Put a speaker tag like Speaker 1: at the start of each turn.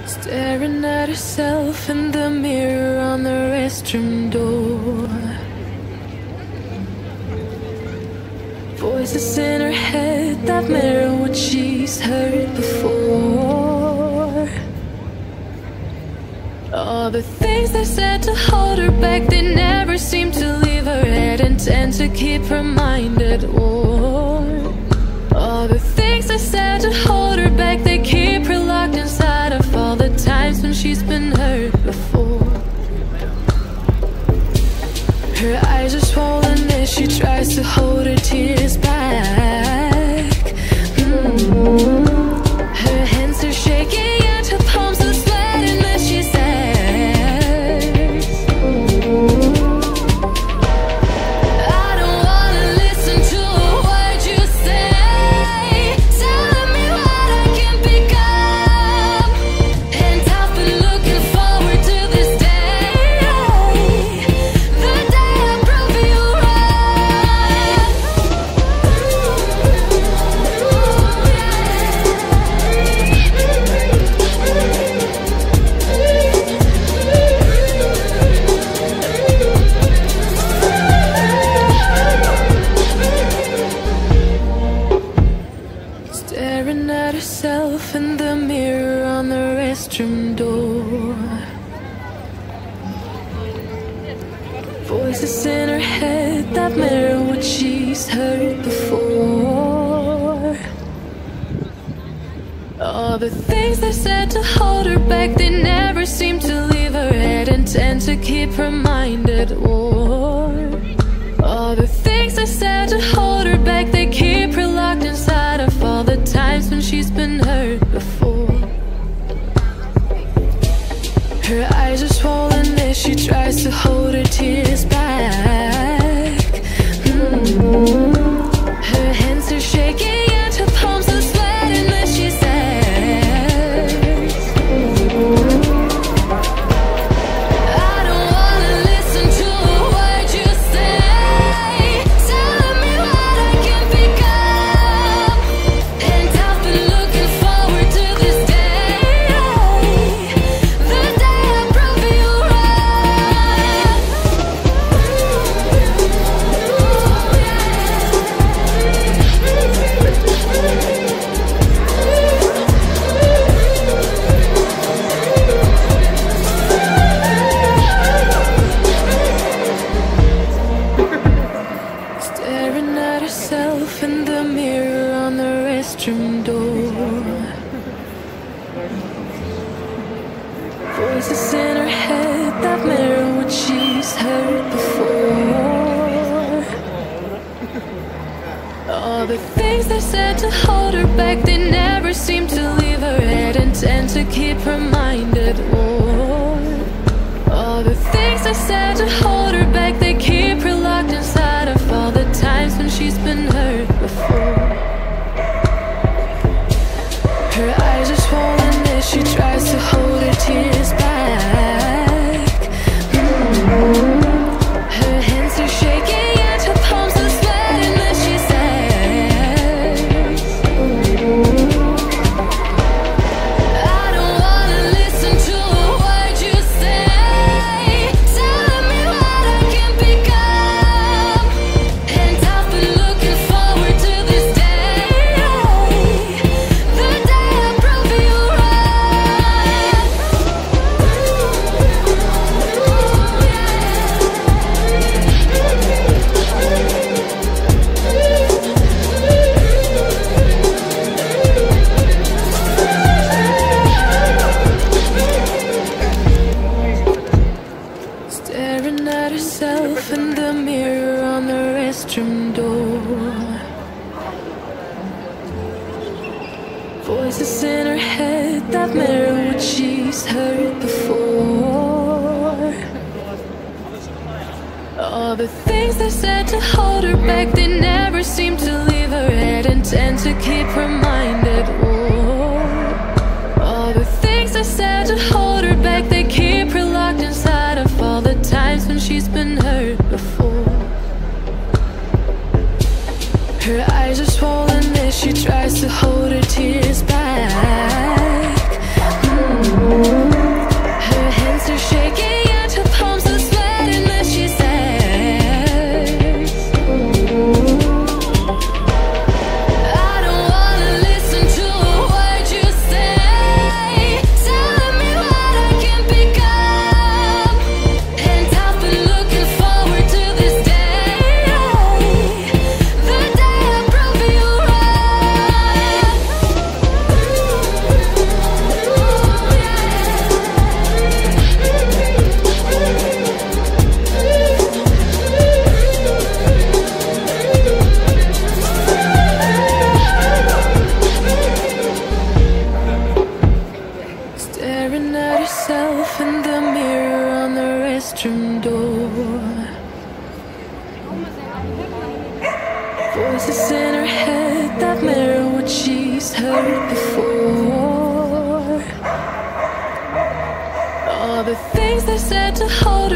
Speaker 1: Staring at herself in the mirror on the restroom door. Voices in her head that mirror what she's heard before. All the things they said to hold her back, they never seem to leave her head and tend to keep her mind at war. All the things they said to hold her back, they keep her locked inside of all the times when she's been hurt before. Her eyes are swollen as she tries to hold her tears back. Her hands are shaking and her palms are sweating as she says, I don't wanna listen to a word you say, telling me what I can become. And I've been looking forward to this day, the day I prove you right. Staring at herself in the mirror on the restroom door. Voices in her head that mirror what she's heard before. All the things they said to hold her back, they never seem to leave her head and tend to keep her mind at war. All the things they said to hold her back, they keep her locked inside of all the times when she's been hurt before. Her eyes are swollen as she tries to hold her tears back. Her hands are shaking and her palms are sweating as she says, I don't wanna listen to a word you say, telling me what I can become. And I've been looking forward to this day, the day I prove you right. Staring at herself in the mirror on the restroom door. Voices in her head that mirror what she's heard before. All the things they said to hold her back, they never seem to leave her head and tend to keep her mind at war. All the things they said to hold her back, they keep her locked inside of all the times when she's been hurt before. Her eyes are swollen as she tries to hold her tears back. Her hands are shaking and her palms are sweating as she says, I don't wanna listen to a word you say, telling me what I can become. And I've been looking forward to this day, the day I prove you right. Staring at herself in the mirror on the restroom door. Voices in her head that mirror what she's heard before. All the things they said to hold her back, they never seem to leave her head and tend to keep her mind at war. All the things they said to hold her back, they keep her locked inside of all the times when she's been hurt before. Her eyes are swollen as she tries to hold her tears back. herself in the mirror on the restroom door. Voices in her head that mirror what she's heard before. All the things they said to hold